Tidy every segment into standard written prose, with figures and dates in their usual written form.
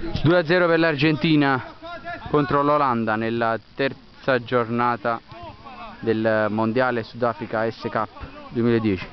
2-0 per l'Argentina contro l'Olanda nella terza giornata del Mondiale Sudafrica S Cup 2010.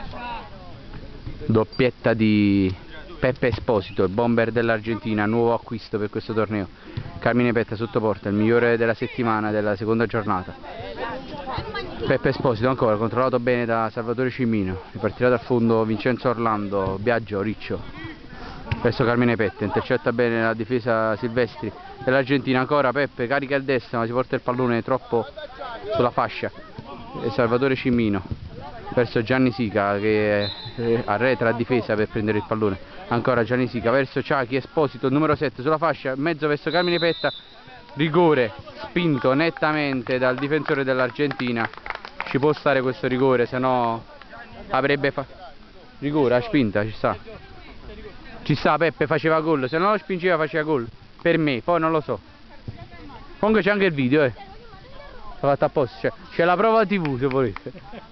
Doppietta di Peppe Esposito, il bomber dell'Argentina, nuovo acquisto per questo torneo. Carmine Petta sotto porta, il migliore della settimana della seconda giornata. Peppe Esposito ancora, controllato bene da Salvatore Cimino, ripartirà dal fondo Vincenzo Orlando, Biagio, Riccio, verso Carmine Petta, intercetta bene la difesa Silvestri dell'Argentina, ancora Peppe carica il destro ma si porta il pallone troppo sulla fascia, e Salvatore Cimino verso Gianni Sica che arretra a difesa per prendere il pallone, ancora Gianni Sica verso Ciachi, Esposito numero 7 sulla fascia, mezzo verso Carmine Petta, rigore spinto nettamente dal difensore dell'Argentina. Ci può stare questo rigore, se no avrebbe rigore a spinta, ci sta, Peppe faceva gol, se non lo spingeva faceva gol per me, poi non lo so. Comunque c'è anche il video, l'ho fatto apposta, c'è la prova TV se volete.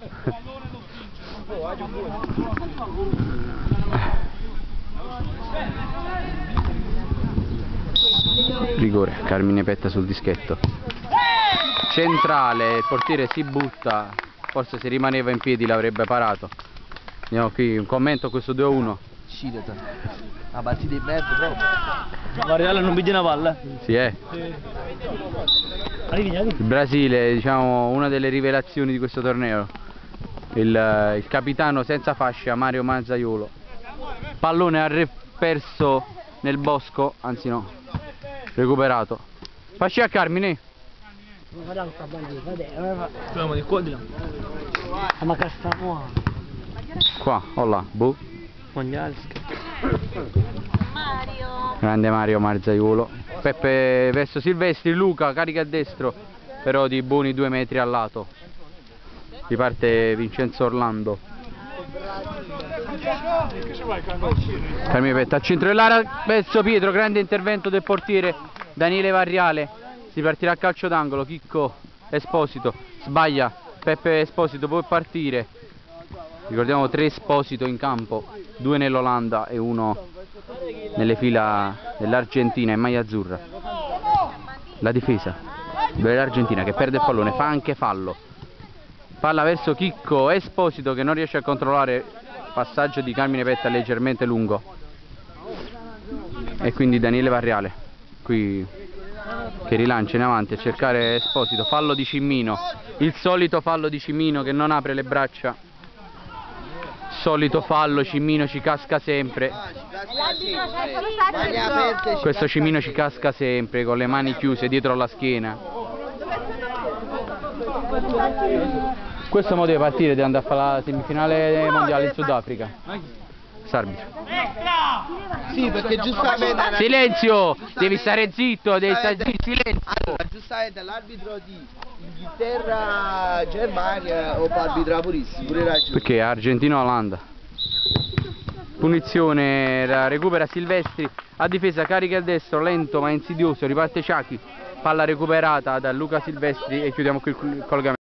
Rigore, Carmine Petta sul dischetto centrale, il portiere si butta, forse se rimaneva in piedi l'avrebbe parato. Andiamo qui, un commento a questo 2-1. La partita di merda proprio. Variale non vede una palla? Sì, Il Brasile, diciamo, una delle rivelazioni di questo torneo. Il capitano senza fascia, Mario Mazzaiolo. Pallone perso nel bosco, anzi no, recuperato. Fascia a Carmine. Qua, là, boh. Grande Mario Marzaiolo. Peppe verso Silvestri, Luca carica a destro, però di buoni 2 metri al lato. Riparte Vincenzo Orlando. Carmine Petta al centro dell'area verso Pietro, grande intervento del portiere Daniele Varriale. Si partirà a calcio d'angolo, Chicco Esposito sbaglia, Peppe Esposito può partire. Ricordiamo 3 Esposito in campo, 2 nell'Olanda e 1 nelle fila dell'Argentina in maglia azzurra. La difesa dell'Argentina che perde il pallone, fa anche fallo. Palla verso Chicco Esposito che non riesce a controllare, passaggio di Carmine Petta leggermente lungo. E quindi Daniele Varriale qui che rilancia in avanti a cercare Esposito, fallo di Cimino, il solito fallo di Cimino che non apre le braccia. Solito fallo, Cimino ci casca sempre. Questo Cimino ci casca sempre con le mani chiuse dietro la schiena. Questo mo deve partire, deve andare a fare la semifinale mondiale in Sudafrica. S'arbitro. Sì, perché giustamente... Silenzio! Devi stare zitto, devi stare zitto, silenzio! Allora, giustamente l'arbitro di Inghilterra-Germania o può arbitrare pure ragione. Perché Argentina-Olanda. Punizione, la recupera Silvestri, a difesa carica il destro, lento ma insidioso, riparte Ciachi, palla recuperata da Luca Silvestri e chiudiamo qui il collegamento.